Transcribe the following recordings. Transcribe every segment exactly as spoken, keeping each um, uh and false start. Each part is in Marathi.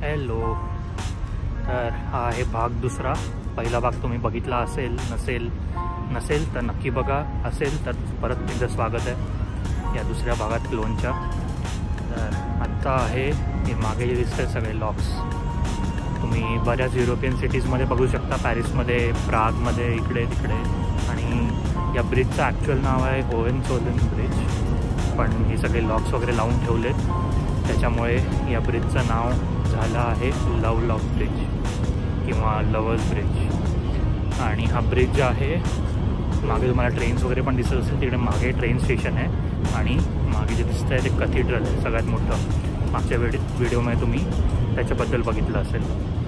हॅलो. तर हा आहे भाग दुसरा. पहिला भाग तुम्ही बघितला असेल, नसेल नसेल तर नक्की बघा, असेल तर परत एकदा स्वागत आहे या दुसऱ्या भागात क्लोनच्या. तर आत्ता आहे हे मागे जे दिसत आहे सगळे लॉक्स तुम्ही बऱ्याच युरोपियन सिटीजमध्ये बघू शकता, पॅरिसमध्ये, प्रागमध्ये, इकडे तिकडे. आणि या ब्रिजचं ॲक्च्युअल नाव आहे होहेनझोलन ब्रिज, पण हे सगळे लॉक्स वगैरे लावून ठेवलेत, त्याच्यामुळे या ब्रिजचं नाव झालं आहे लव लॉक ब्रिज किंवा लवर्स ब्रिज. आणि हा ब्रिज जो आहे मागे तुम्हाला ट्रेन्स वगैरे पण दिसत असेल, तिकडे मागे ट्रेन स्टेशन आहे आणि मागे जे दिसतं आहे ते कॅथेड्रल आहे सगळ्यात मोठं. मागच्या व्हिडि व्हिडिओमध्ये तुम्ही त्याच्याबद्दल बघितलं असेल.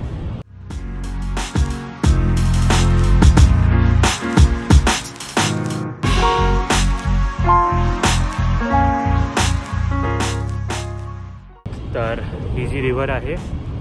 तर ही जी रिव्हर आहे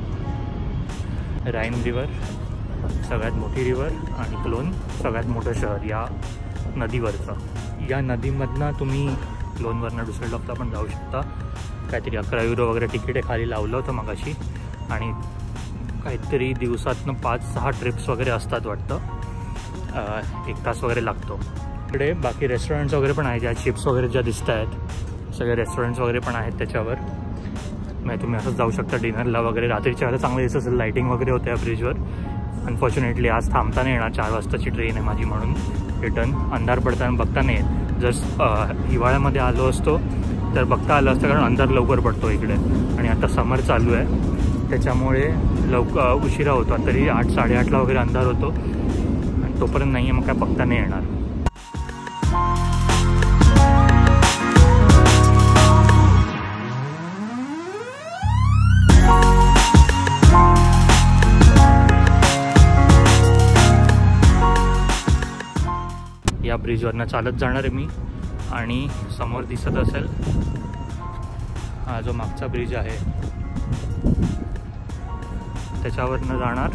राईन रिव्हर, सगळ्यात मोठी रिव्हर, आणि क्लोन सगळ्यात मोठं शहर या नदीवरचं. या नदीमधनं तुम्ही क्लोनवरनं डुसेल्डॉर्फला पण जाऊ शकता. काहीतरी अकरा युरो वगैरे तिकीट आहे, खाली लावलं होतं मगाशी. आणि काहीतरी दिवसातनं पाच सहा ट्रिप्स वगैरे असतात वाटतं, एक तास वगैरे लागतो. इकडे बाकी रेस्टॉरंट्स वगैरे पण आहेत, ज्या शिप्स वगैरे ज्या दिसत आहेत सगळे रेस्टॉरंट्स वगैरे पण आहेत त्याच्यावर. म्हणजे तुम्ही असंच जाऊ शकता डिनरला वगैरे. रात्रीच्या वेळेला चांगलं दिसत असेल, लाईटिंग वगैरे होते या ब्रिजवर. अनफॉर्च्युनेटली आज थांबता नाही येणार, चार वाजताची ट्रेन आहे माझी, म्हणून रिटर्न अंधार पडताना बघता नाही येत. जर हिवाळ्यामध्ये आलो असतो तर बघता आलं असतं, कारण अंधार लवकर पडतो इकडे. आणि आता समर चालू आहे त्याच्यामुळे लवकर उशिरा होतो, तरी आठ साडेआठला वगैरे अंधार होतो आणि तोपर्यंत नाही आहे, मग काय बघता नाही येणार. या ब्रिजवरनं चालत जाणार आहे मी. आणि समोर दिसत असेल हा जो मागचा ब्रिज आहे त्याच्यावरनं जाणार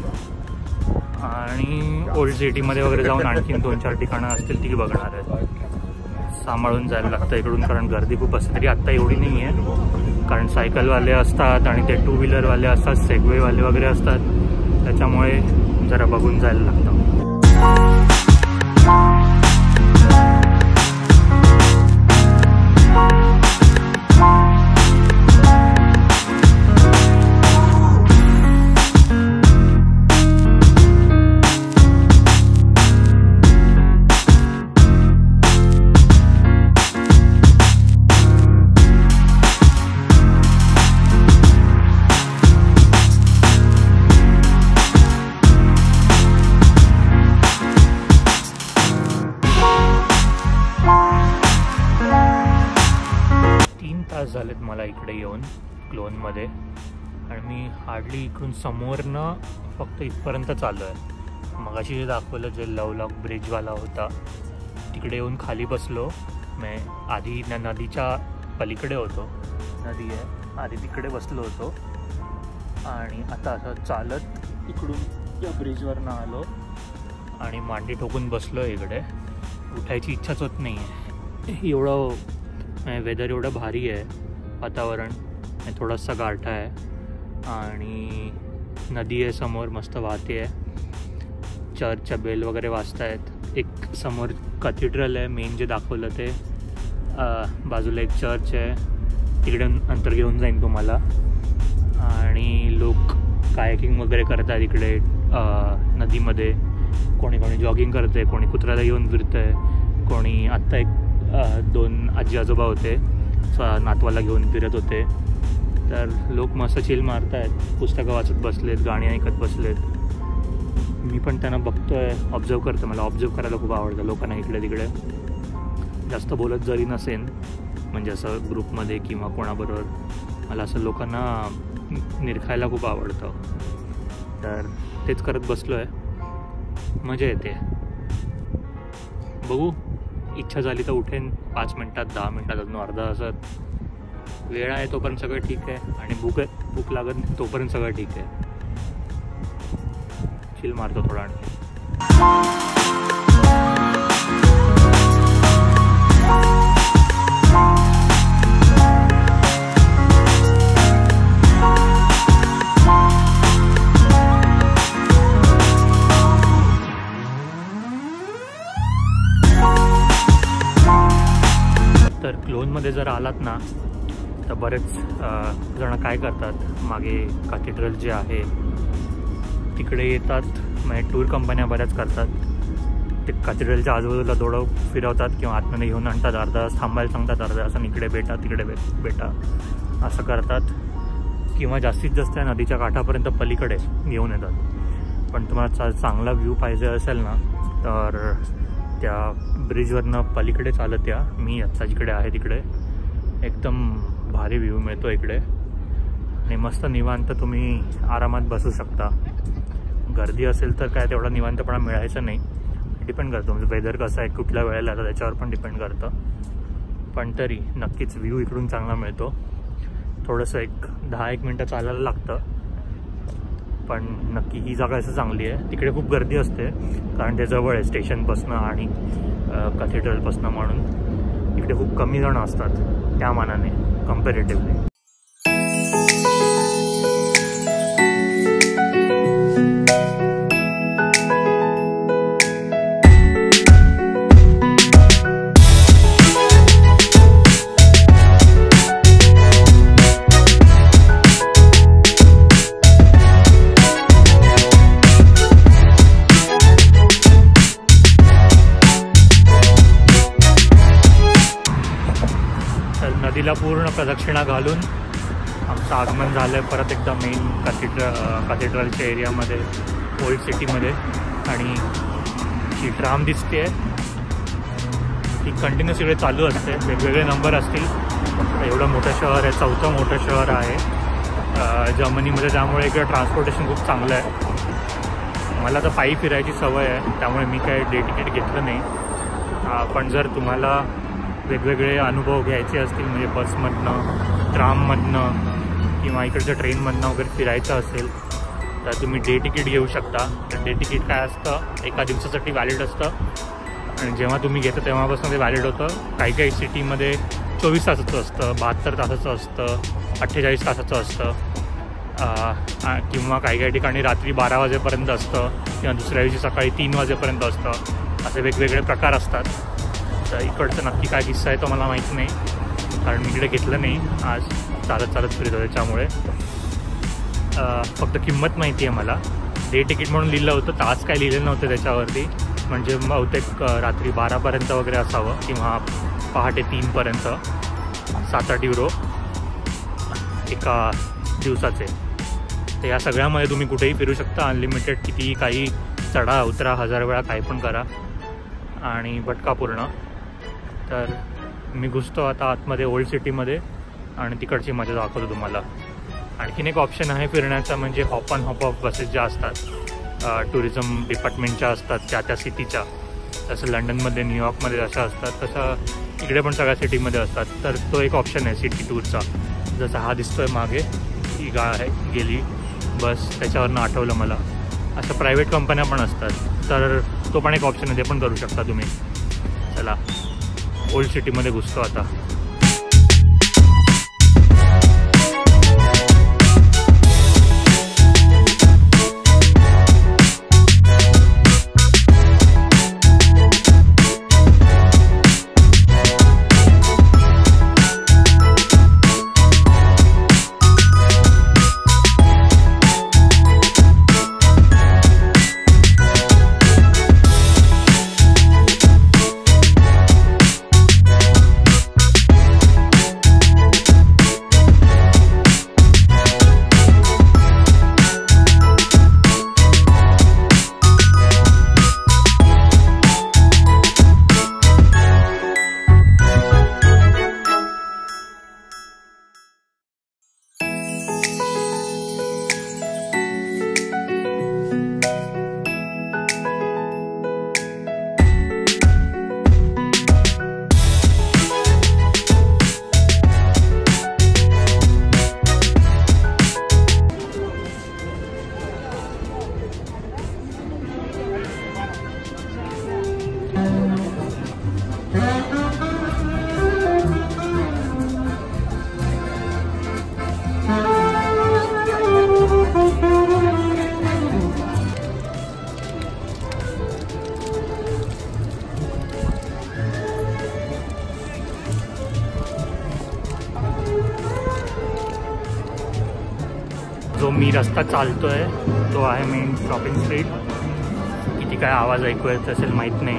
आणि ओल्ड सिटीमध्ये वगैरे जाऊन आणखीन दोन चार ठिकाणं असतील ती बघणार आहे. सांभाळून जायला लागतं इकडून, कारण गर्दी खूप असते. तरी आत्ता एवढी नाही आहे, कारण सायकलवाले असतात आणि ते टू व्हीलरवाले असतात, सेगवेवाले वगैरे असतात, त्याच्यामुळे जरा बघून जायला लागतं. झालेत मला इकडे येऊन क्लोनमध्ये, आणि मी हार्डली इकडून समोरनं फक्त इथपर्यंत चाललो आहे. मगाशी जे दाखवलं जे लव लॉक ब्रिजवाला होता तिकडे येऊन खाली बसलो. मी आधी न नदीच्या पलीकडे होतो, नदी आहे आधी तिकडे बसलो होतो, आणि आता असं चालत इकडून या ब्रिजवरनं आलो आणि मांडी ठोकून बसलो आहे इकडे. उठायची इच्छाच होत नाही आहे, एवढं वेदर एवढं भारी आहे, वातावरण थोडासा गारठा आहे आणि नदी आहे समोर मस्त वाहते आहे. चर्चच्या बेल वगैरे वाजत आहेत. एक समोर कॅथेड्रल आहे मेन जे दाखवलं ते, बाजूला एक चर्च आहे, तिकडे अंतर घेऊन जाईन तुम्हाला. आणि लोक कायाकिंग वगैरे करतात इकडे नदीमध्ये. कोणी कोणी जॉगिंग करते, कोणी कुत्र्याला घेऊन फिरतं आहे, कोणी आत्ता एक दोन आजी आजोबा होते नातवाला घेऊन फिरत होते. तर लोक मस्त चिल मारत आहेत, पुस्तकं वाचत बसलेत, गाणी ऐकत बसलेत. मी पण त्यांना बघतोय, ऑब्झर्व करतो. मला ऑब्झर्व करायला खूप आवडतं लोकांना इकडे तिकडे. जास्त बोलत जरी नसेन, म्हणजे असं ग्रुपमध्ये किंवा कोणाबरोबर, मला असं लोकांना निरखायला खूप आवडतं. तर तेच करत बसलो आहे, मजा येते. बघू, इच्छा झाली तर उठेन पाच मिनटात, दहा मिनटात, अजून अर्धा तासात. वेळ आहे तोपर्यंत सगळं ठीक आहे, आणि भूक भूक लागत तोपर्यंत सगळं ठीक आहे. चिल मारतो थोडा आणखी. क्लोनमध्ये जर आलात ना तर बरेच जण काय करतात, मागे कॅथेड्रल जे आहे तिकडे येतात, म्हणजे टूर कंपन्या बऱ्याच करतात, ते कॅथेड्रलच्या आजूबाजूला दोडं फिरवतात किंवा आतमध्ये घेऊन आणतात, अर्धा तास थांबायला सांगतात, अर्धा तास इकडे बेटा तिकडे बे बेटा असं करतात, किंवा जास्तीत जास्त नदीच्या काठापर्यंत पलीकडे घेऊन येतात. पण तुम्हाला चांगला व्ह्यू पाहिजे असेल ना तर त्या ब्रिजवरनं पलीकडे चालत या. मी आत्ता जिकडे आहे तिकडे एकदम भारी व्ह्यू मिळतो इकडे आणि मस्त निवांत तुम्ही आरामात बसू शकता. गर्दी असेल तर काय तेवढा निवांतपणा मिळायचं नाही, डिपेंड करतं म्हणजे वेदर कसं आहे, कुठल्या वेळेला आता त्याच्यावर पण डिपेंड करतं. पण तरी नक्कीच व्ह्यू इकडून चांगला मिळतो. थोडंसं एक दहा एक मिनटं चालायला लागतं, पण नक्की ही जागा असं चांगली आहे. तिकडे खूप गर्दी असते कारण ते जवळ आहे स्टेशनपासनं आणि कॅथेड्रलपासनं, म्हणून इकडे खूप कमी जण असतात त्या मानाने कम्पॅरेटिव्हली. नदीला पूर्ण प्रदक्षिणा घालून आमचं आगमन झालं आहे परत एकदा मेन कॅथेड्रल कॅथेड्रलच्या एरियामध्ये, ओल्ड सिटीमध्ये. आणि जी ट्राम दिसते ती कंटिन्युअस इकडे चालू असते, वेगवेगळे नंबर असतील. एवढं मोठं शहर आहे, चौथं मोठं शहर आहे जर्मनीमध्ये, त्यामुळे इकडे ट्रान्सपोर्टेशन खूप चांगलं आहे. मला तर पायी फिरायची सवय आहे त्यामुळे मी काय डे तिकीट घेतलं नाही. पण जर तुम्हाला वेगवेगळे अनुभव घ्यायचे असतील म्हणजे बसमधनं, ट्राममधनं किंवा इकडच्या ट्रेनमधनं वगैरे फिरायचं असेल तर तुम्ही डे तिकीट घेऊ शकता. तर डे तिकीट काय असतं, एका दिवसासाठी व्हॅलिड असतं आणि जेव्हा तुम्ही घेता तेव्हापासून ते व्हॅलिड होतं. काही काही सिटीमध्ये चोवीस तासाचं असतं, बहात्तर तासाचं असतं, अठ्ठेचाळीस तासाचं असतं, किंवा काही काही ठिकाणी रात्री बारा वाजेपर्यंत असतं किंवा दुसऱ्या दिवशी सकाळी तीन वाजेपर्यंत असतं. असे वेगवेगळे प्रकार असतात. तर इकडचं नक्की काय किस्सा आहे तो मला माहीत नाही कारण मी इकडे घेतलं नाही, आज चालत चालत फिरतो त्याच्यामुळे. फक्त किंमत माहिती आहे मला. डे तिकीट म्हणून लिहिलं होतं, तास काय लिहिलेलं नव्हतं त्याच्यावरती, म्हणजे बहुतेक रात्री बारापर्यंत वगैरे असावं किंवा पहाटे तीनपर्यंत. सात आठ युरो एका दिवसाचे. तर या सगळ्यामध्ये तुम्ही कुठेही फिरू शकता, अनलिमिटेड, कितीही काही चढा उतरा, हजार वेळा काही पण करा आणि भटका पूर्ण. तर मी घुसतो आता आतमध्ये ओल्ड सिटीमध्ये आणि तिकडची मजा दाखवतो तुम्हाला. आणखीन एक ऑप्शन आहे फिरण्याचा, म्हणजे hop and hop off buses ज्या असतात, टुरिझम डिपार्टमेंटच्या असतात त्या त्या सिटीच्या. जसं लंडनमध्ये, न्यूयॉर्कमध्ये जशा असतात तसं इकडे पण सगळ्या सिटीमध्ये असतात. तर तो एक ऑप्शन आहे सिटी टूरचा. जसं हा दिसतोय मागे, ही गा आहे गेली बस, त्याच्यावरनं आठवलं मला. अशा प्रायव्हेट कंपन्या पण असतात, तर तो पण एक ऑप्शन आहे, ते पण करू शकता तुम्ही. चला ओल्ड सिटीमध्ये घुसतो आता. जो मी रस्ता चालतो आहे तो आहे मेन शॉपिंग स्ट्रीट. किती काय आवाज ऐकू येत असेल माहीत नाही,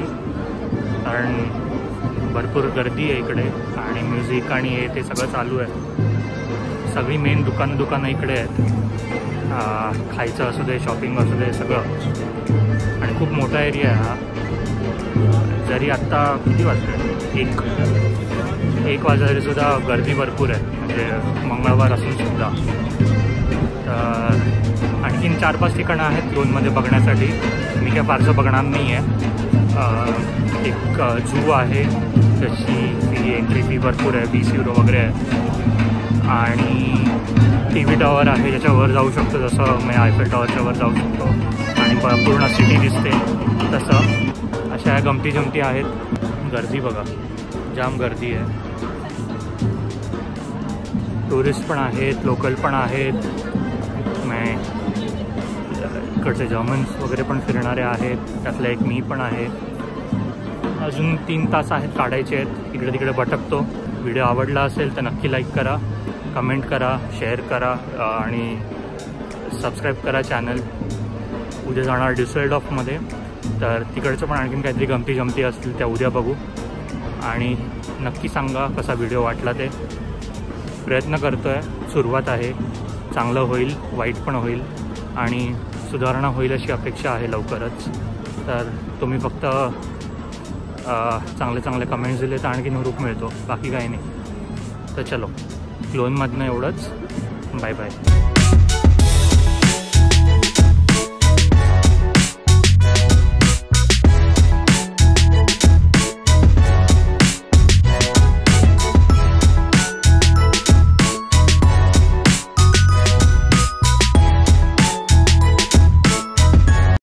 कारण भरपूर गर्दी आहे इकडे आणि म्युझिक आणि हे ते सगळं चालू आहे. सगळी मेन दुकानं दुकानं इकडे आहेत. खायचं असू दे, शॉपिंग असू दे, सगळं. आणि खूप मोठा एरिया आहे हा. जरी आत्ता किती वाजले, एक एक वाजता तरीसुद्धा गर्दी भरपूर आहे, म्हणजे मंगळवार असून सुद्धा. तर आणखीन चार पाच ठिकाणं आहेत क्लोनमध्ये बघण्यासाठी. मी काय फारसं बघणार नाही आहे. एक झू आहे, त्याची फी एंट्री फी भरपूर आहे, वीस युरो वगैरे आहे. आणि टी व्ही टॉवर आहे ज्याच्यावर जाऊ शकतो, जसं मी आयफेल टॉवरच्या वर जाऊ शकतो आणि पूर्ण सिटी दिसते तसं. अशा ह्या गमती जमती आहेत. गर्दी बघा, जाम गर्दी आहे. टुरिस्ट पण आहेत, लोकल पण आहेत. मैं इकडचे जर्मन्स वगैरे पण फिरणारे आहेत, त्यातला एक मी पण आहे. अजून तीन तास आहेत काढायचे आहेत. इकडे तिकडे भटकतो. व्हिडिओ आवडला असेल तर नक्की लाईक करा, कमेंट करा, शेअर करा आणि सबस्क्राईब करा चॅनल. उद्या जाणार ड्युसेल्डॉर्फमध्ये, तर तिकडचं पण आणखीन काहीतरी गमती जमती असतील त्या उद्या बघू. आणि नक्की सांगा कसा व्हिडिओ वाटला ते. प्रयत्न करतो आहे, सुरुवात आहे. चांगलं होईल, वाईट पण होईल आणि सुधारणा होईल अशी अपेक्षा आहे लवकरच. तर तुम्ही फक्त चांगले चांगले कमेंट्स दिले तर आणखीन हुरूप मिळतो, बाकी काही नाही. तर चलो, क्लोनमधनं एवढंच. Bye bye.